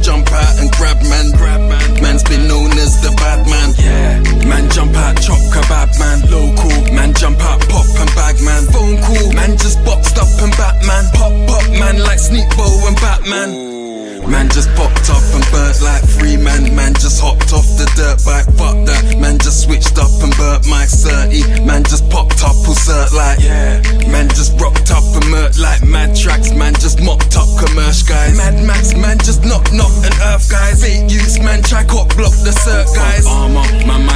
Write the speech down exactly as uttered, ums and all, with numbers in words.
jump out and grab man. Grab man. Man's been known as the bad man. Yeah. Man jump out, chop kebab man. Local. Man jump out, pop and bag man. Phone call. Man just boxed up and Batman. Pop pop man like Sneakbo and Batman. Man just popped up and burnt like three man. Man just hopped off the dirt bike, fuck that. Man just switched up and burnt my thirty. Man just popped up all cert like, yeah. Man just rocked up and murked like mad tracks. Man just mopped up commercial guys. Mad Max, man just knock knock and earth guys. Eight youths, man try cop block the cert guys. Armor, my